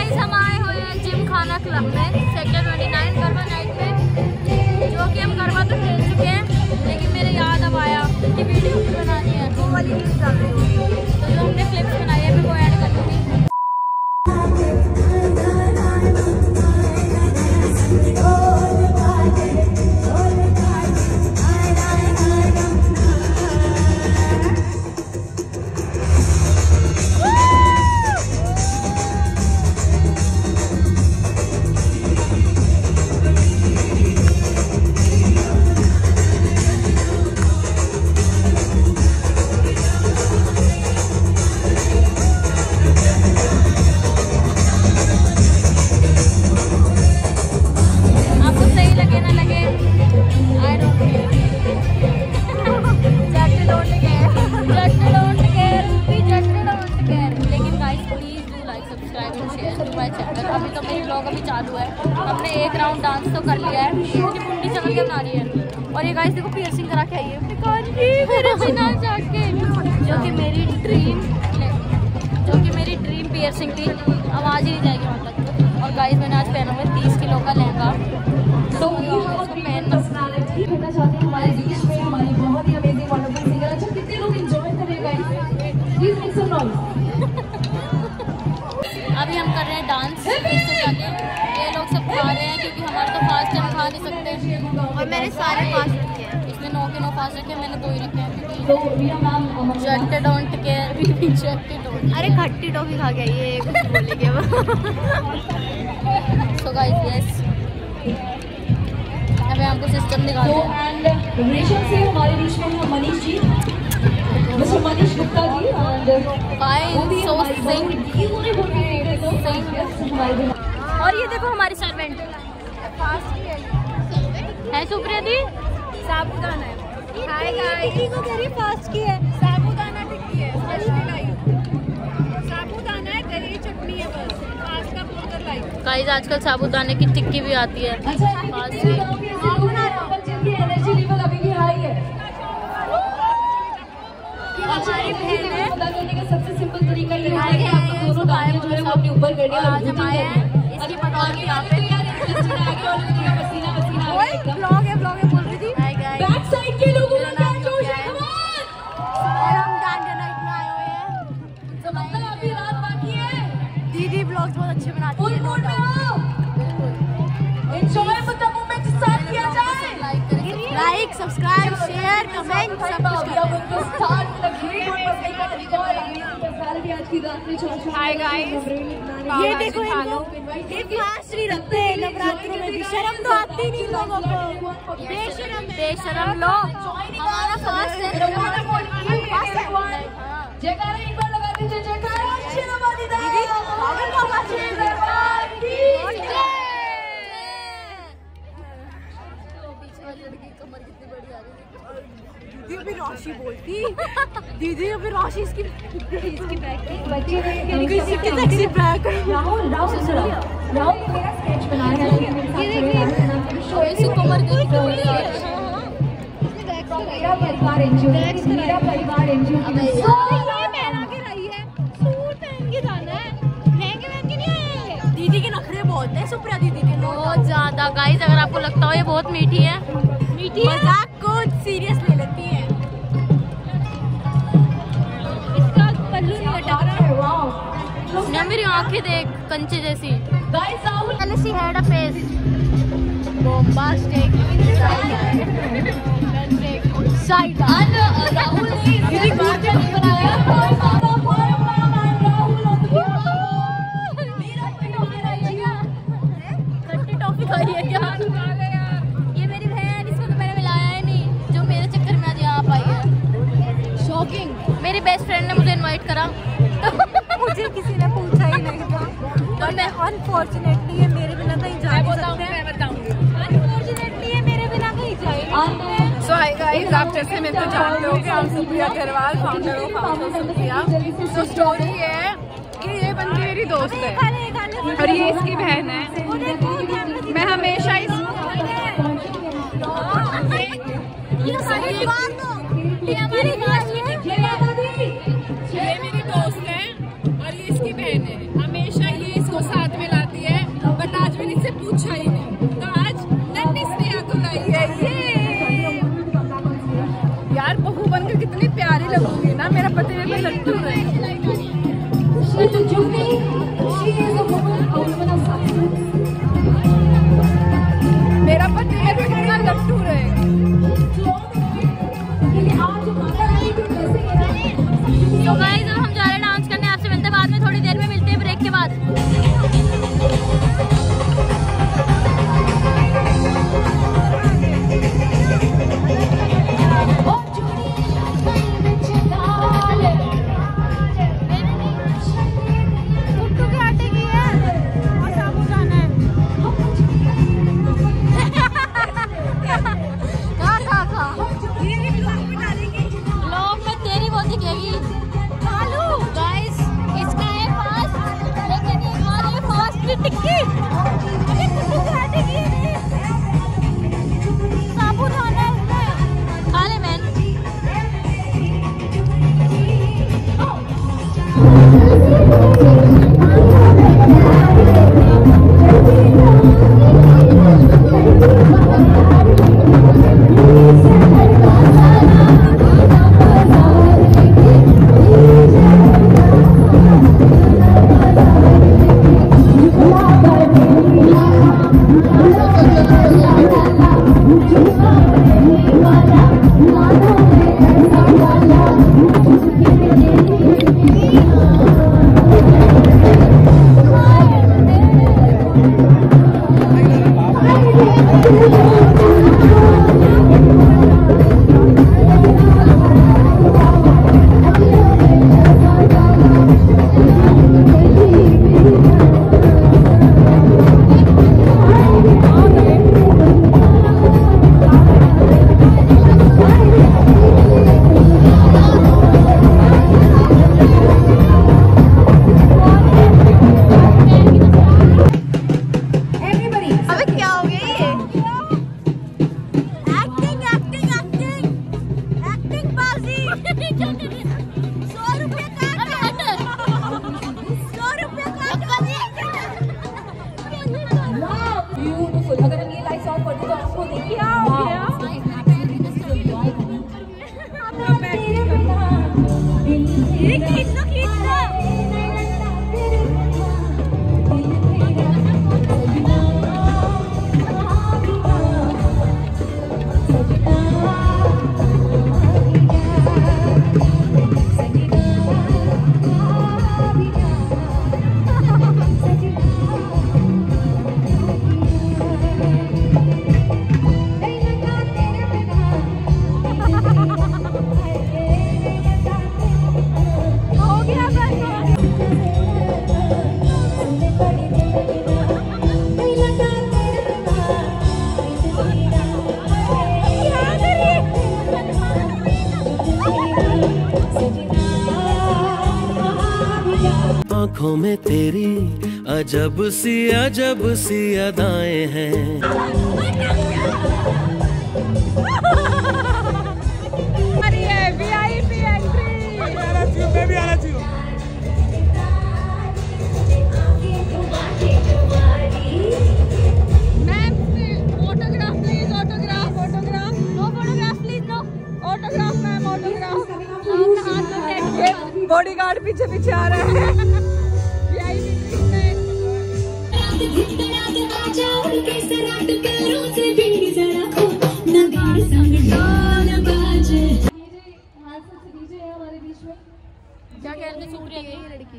Guys हम आए हुए हैं जिम खाना क्लब में सेक्टर 29 गरबा नाइट में, जो कि हम गरबा तो खेल चुके हैं, लेकिन मेरे याद अब आया कि वीडियो भी बनानी है, वो वाली वीडियो डाल रही हूँ। तो जो हमने क्लिप्स बनाई है मैं वो ऐड कर दूँगी। अभी तो मेरी ब्लॉग अभी चालू है, हमने एक राउंड डांस तो कर लिया है, मुंडी चल के बना रही है। और ये गाइस देखो पियर्सिंग करा के आई है अपने कान की मेरे बिना जाके, जो कि मेरी ड्रीम पियर्सिंग थी, आवाज़ ही नहीं जाएगी वहाँ तक। और गाइस मैंने आज पहना हुआ 30 किलो का लहंगा, तो इसको पहनना चाहती हूँ। हमारे देश में हमारी बहुत ही अमेजिंग वंडरफुल सिंगर, अच्छा कितने लोग एंजॉय कर रहे हैं guys, please make some noise. अभी हम कर रहे हैं डांस इससे जाके, ये लोग सब खा रहे हैं क्योंकि हमारे तो फास्ट है, हम खा नहीं सकते। और मैंने सारे फास्ट रखे हैं, इसने 9 के 9 फास्ट रखे हैं, मैंने 2 ही रखे हैं क्योंकि जट्टे डोंट केयर। अरे खट्टी टॉफी खा गया ये कुछ बोलेंगे सो गाइस यस, अभी हमको सिस्टम दिखाते हैं। रेशम से हमारे बीच में है मनीष जी, मिस्टर मनीष गुप्ता जी, और ये देखो हमारी सर्वेंट है सुप्रिया दी, साबुदाना है। हाय गाइस, दीदी को कह रही फास्ट की है, साबुदाना टिक्की है, साबुदाना है, दही चटनी है, बस फास्ट का पाउडर लाई। गाइस आजकल साबुदाने की टिक्की भी आती है। अच्छा फास्ट की जिनकी एनर्जी लेवल अभी भी हाई है, हमारी बहन है, पता करने का सबसे सिंपल तरीका ये है कि आप दोनों दाने जो है वो अपने ऊपर कर दिया और इसकी पकड़ यहाँ पे पसीना पसीना ब्लॉग है बोल रही थी। बैक साइड के लोगों का क्या जोश है, और हम डांडिया नाइट में आए हुए हैं, तो मतलब अभी रात बाकी है। दीदी ब्लॉग्स बहुत अच्छे बनाती है, फुल मूड में आओ, enjoy with the moment start किया जाए। लाइक सब्सक्राइब शेयर कमेंट सब कुछ। हाय गाइस, ये देखो ये फास्ट नहीं रखते हैं नवरात्रों में भी, शर्म तो आती नहीं लोगों को, बेशरम लोग। हमारा फास्ट है, जयकारा एक बार लगा दीजिए, जयकारा दीदी अभी राशि बोलती, दीदी अभी राशि इसकी बैग की राहुल मेरा स्केच बना है, मेरा परिवार दीदी के नखरे बहुत है, सुप्रिया दीदी के बहुत ज्यादा। गाइस अगर आपको लगता हो ये बहुत मीठी है, मजाक को सीरियस ले लेती है। इसका पल्लू नहीं हटा रहा, मेरी आंखें देख कंचे जैसी। She had a face bombastic side Rahul ने बनाया। टॉफी खाई है क्या? ये मेरी बहन, इसको तो मैंने मिलाया ही नहीं, जो मेरे चक्कर में आज यहाँ पाई है। शॉकिंग, मेरी बेस्ट फ्रेंड ने मुझे इनवाइट करा मुझे किसी ने पूछा ही नहीं था, तो मैं अनफॉर्चुनेटली ये मेरे बिना कहीं जा नहीं सकते, अनफॉर्चुनेटली ये मेरे बिना कहीं जाएगी। सो हाय गाइस, आप जैसे मैं तो जानते हो कि हम Supriya Agarwal founder of house Supriya. तो स्टोरी ये है कि ये बंदी मेरी दोस्त है और ये इसकी बहन है। मैं हमेशा इस ये मेरी दोस्त है और ये इसकी बहन है। हमेशा ये इसको साथ में तेरी अजब सी अदाएं हैं। VIP entry. मैं भी आना चाहिए। Autograph please, autograph no photograph please, no autograph ma'am, autograph. Bodyguard पीछे पीछे आ रहा है। क्या कह रहे थे सुप्रिया की लड़की?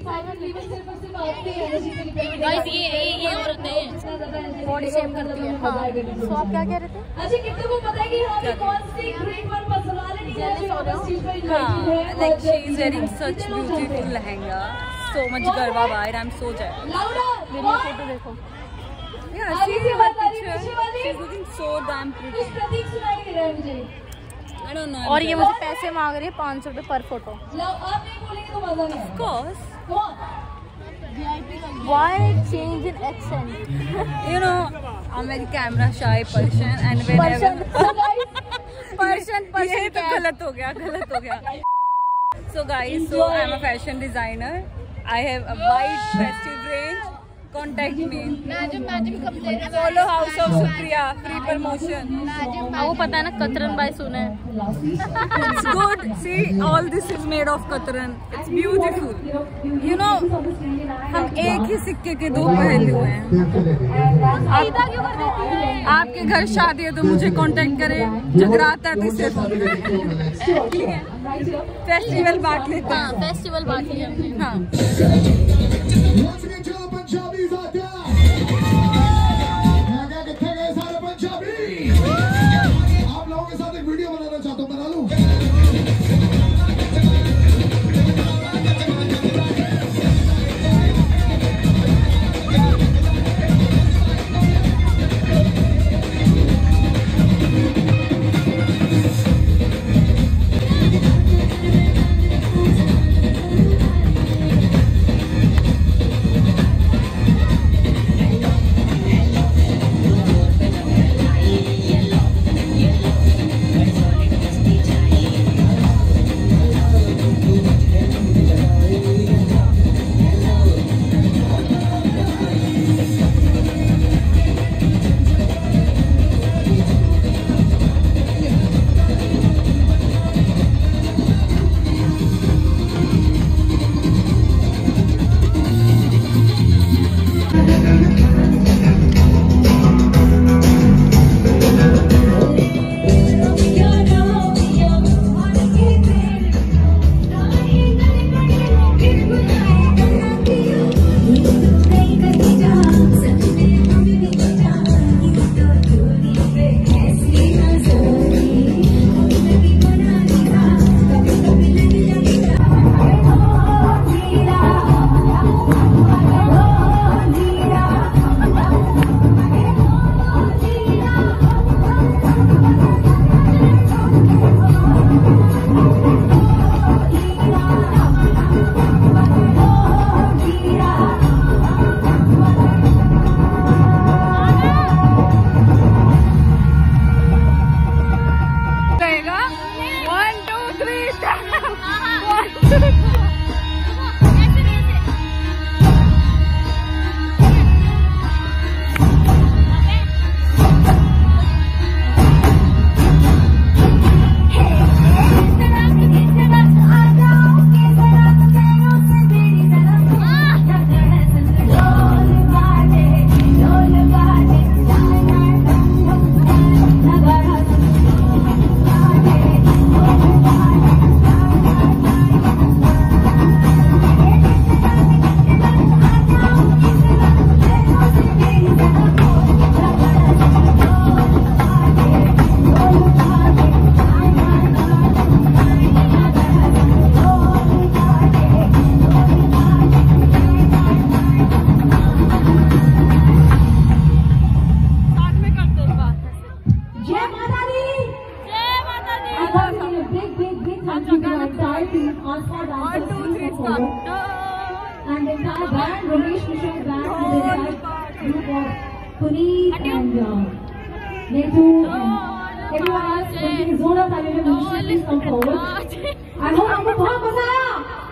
गाइस ये औरतें बॉडी शेम करती है। हाँ। तो आप क्या कह रहे थे? अच्छा कितने को पता है कि हम कौन सी ग्रेट वन मसाला लेने जा रहे हैं? Like she is wearing such beautiful lehenga, so much garba vibe. I'm so jealous. मेरी फोटो देखो। Yeah, see her picture. She's looking so damn pretty. Prateek सुनाई दे रहा है मुझे। I don't know. और ये मुझे पैसे मांग रही है 500 रुपए पर फोटो। आप नहीं बोलेंगे तो मजा नहीं Of course. कौन? Why change in accent? You know, I'm very camera shy person and whenever Person ये तो गलत हो गया। So guys, so I'm a fashion designer. I have a wide festive range. Contact me. Follow House of Supriya. Free promotion. वो पता है ना कतरन बाई सुने। It's good. See, all this is made of katran. It's beautiful. You know, हम एक ही सिक्के के दो पहलू हैं। आपके घर शादी है तो मुझे कांटेक्ट करें। जगराता है तो इससे फेस्टिवल बांट लेते हैं। हाँ, फेस्टिवल बांट लिया हमने। हाँ। आप लोगों के साथ एक वीडियो बनाना चाहता हूँ, बना लूं? group of Puneet and Netu and everyone else. Making Zora Silent Musicians, please come forward. I hope आपको बहुत मजा आया.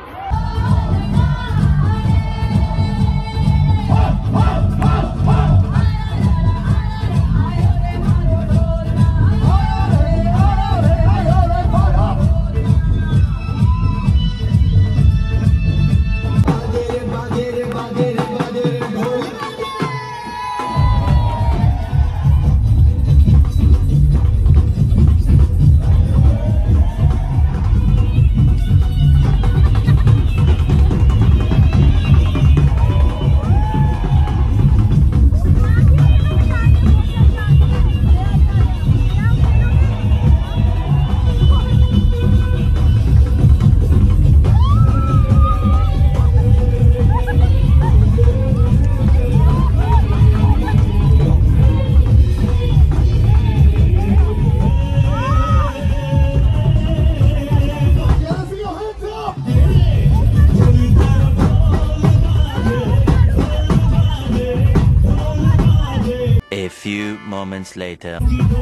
A few moments later.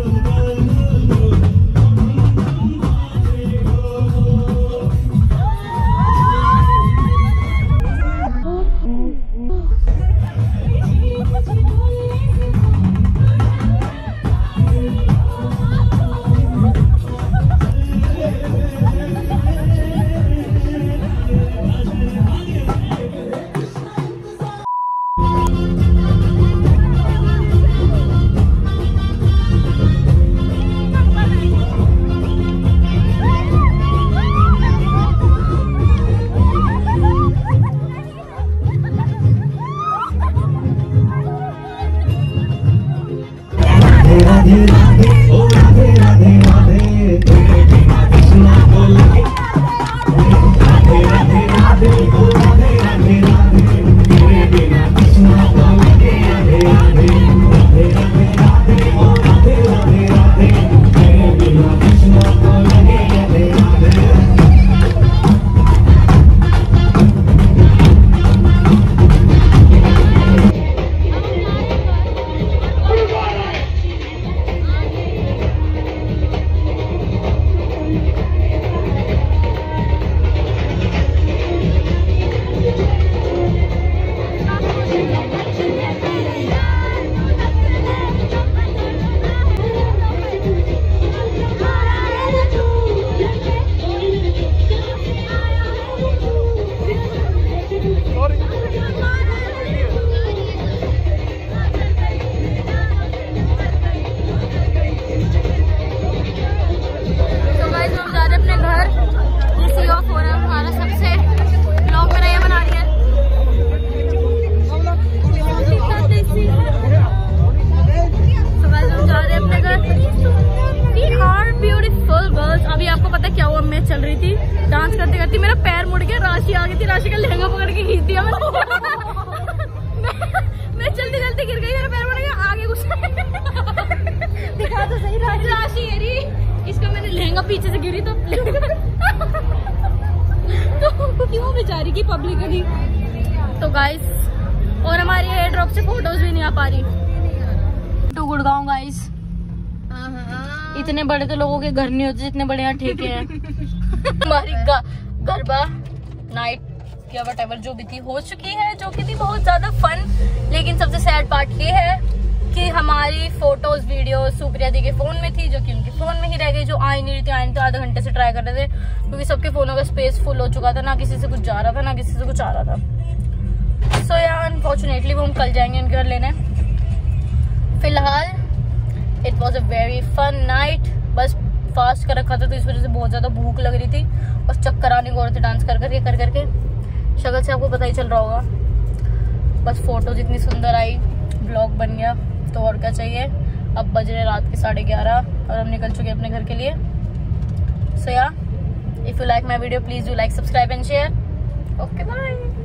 Dance करते करते मेरा पैर मुड़ गया, राशि आ गई थी, राशि का लहंगा पकड़ के खींच दिया मैं चलते चलते गिर गई, मेरा पैर मुड़ गया, आगे कुछ दिखा तो सही राशि गिरी, इसका मैंने लहंगा पीछे से गिरी तो क्यों बेचारी की पब्लिकली। तो गाइस और हमारी एयर ड्रॉप से फोटोज भी नहीं आ पा रही। टू गुड़गांव गाइस, इतने बड़े तो लोगों के घर नहीं होते जितने बड़े यहाँ ठेके हैं। हमारी गरबा नाइट या व्हाटएवर जो भी थी हो चुकी है, जो कि थी बहुत ज्यादा फन। लेकिन सबसे सैड पार्ट ये है कि हमारी फोटोज वीडियो सुप्रिया दी के फोन में थी, जो कि उनके फोन में ही रह गई, जो आई नहीं थी। आधे घंटे से ट्राई कर रहे थे क्योंकि सबके फोनों का स्पेस फुल हो चुका था, ना किसी से कुछ जा रहा था ना किसी से कुछ आ रहा था। सो यार अनफॉर्चुनेटली वो हम कल जाएंगे उनके घर लेने। फिलहाल it was a very fun night. बस फास्ट कर रखा था तो इस वजह से बहुत ज्यादा भूख लग रही थी और चक्कर आने को हो रहे थे डांस कर करके। शक्ल से आपको पता ही चल रहा होगा। बस फोटोज इतनी सुंदर आई, ब्लॉग बन गया, तो और क्या चाहिए। अब बज रहे रात के 11:30 और हम निकल चुके अपने घर के लिए। सो या if you like my video please do like, subscribe and share. Okay bye.